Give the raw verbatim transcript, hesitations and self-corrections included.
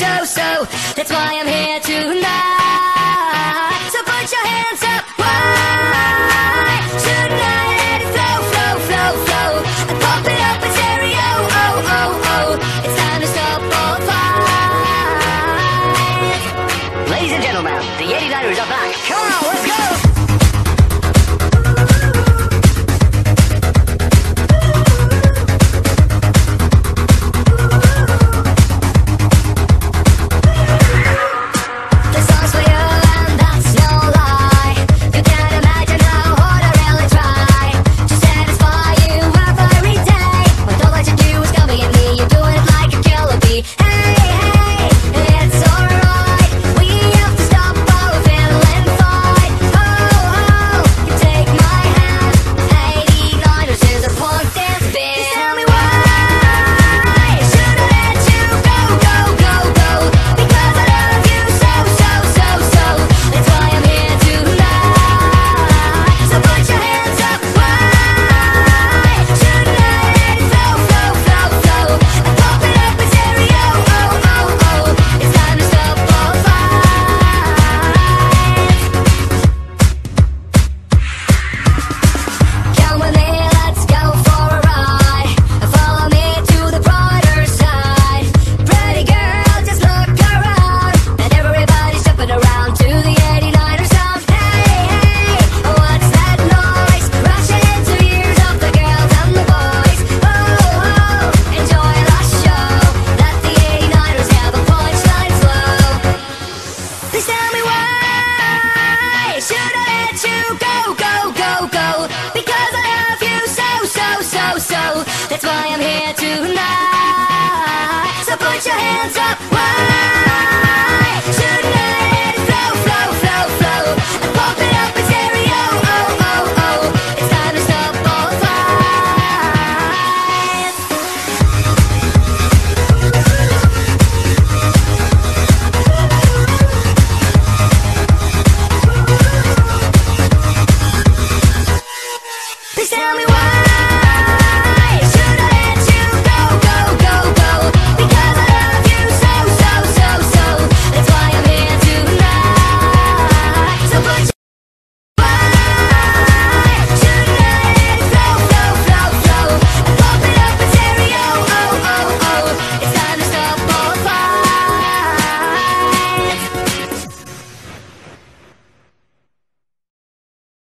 so, so. That's why I'm here tonight. So put your hands up. Why shouldn't I let it flow, flow, flow, flow? And pump it up in stereo. Oh, oh, oh. It's time to stop all fight. Ladies and gentlemen, the eighty-niners are back. Come on!